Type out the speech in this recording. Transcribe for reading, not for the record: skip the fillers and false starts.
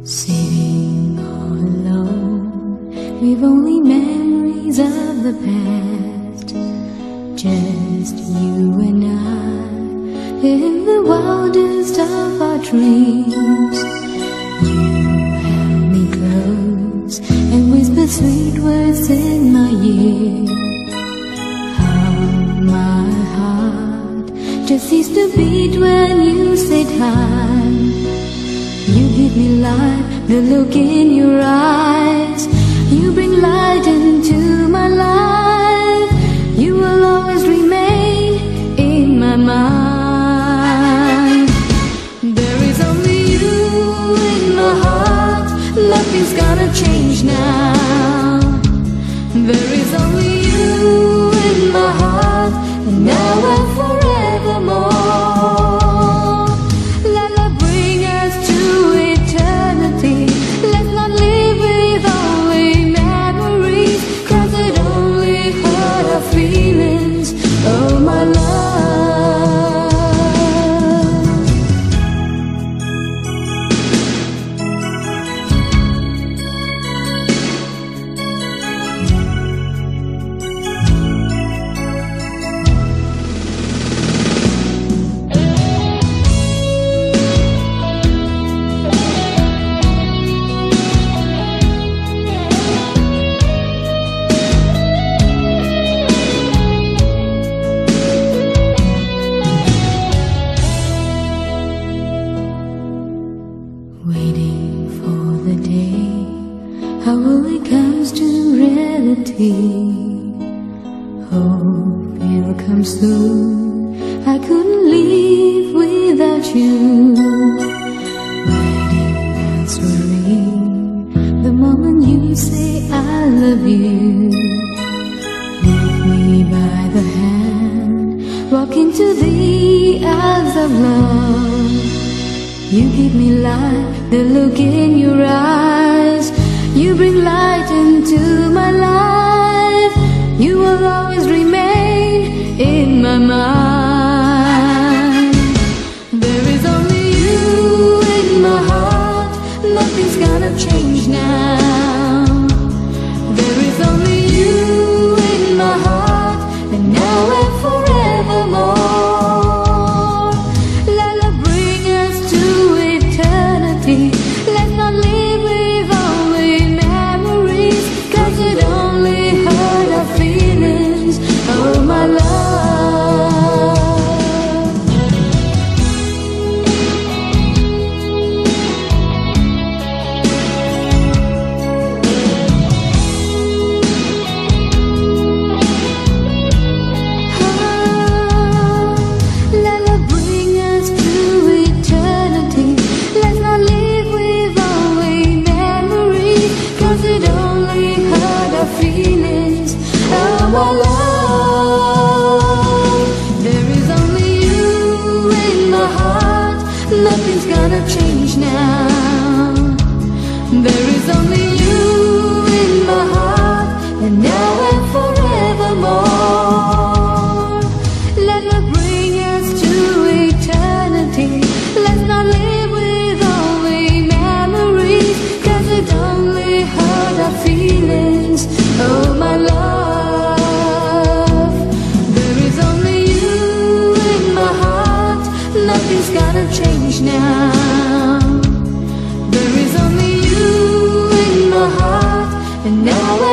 Sitting all alone with only memories of the past, just you and I in the wildest of our dreams. You held me close and whispered sweet words in my ear. How my heart just ceased to beat when you said hi. You give me life, the look in your eyes. You bring light into my life. You will always remain in my mind. There is only you in my heart. Nothing's gonna change now. There is only you in my heart, and now and forevermore. Waiting for the day, how will it comes to reality? Hope it'll come soon. I couldn't live without you. Wedding bells will ring the moment you say I love you. Lead me by the hand, walk into the arms of love. You give me life, the look in your eyes. You bring light into my life. You will always remain in my mind. There is only you in my heart. Nothing's gonna change now. There is only you in my heart, and now and forevermore. Let's not live with only memories, 'cause it only hurt our feelings. Oh my love, let love bring us to eternity. Let's not live with only memories, 'cause it only hurt our feelings. Oh my love, there is only you in my heart. Nothing's gonna change now. There is only you in my heart, and now and forevermore. Let love bring us to eternity. Let's not live with only memories, 'cause it only hurt our feelings. Oh my love, there is only you in my heart. Nothing's gonna change now. There is only you in my heart, and now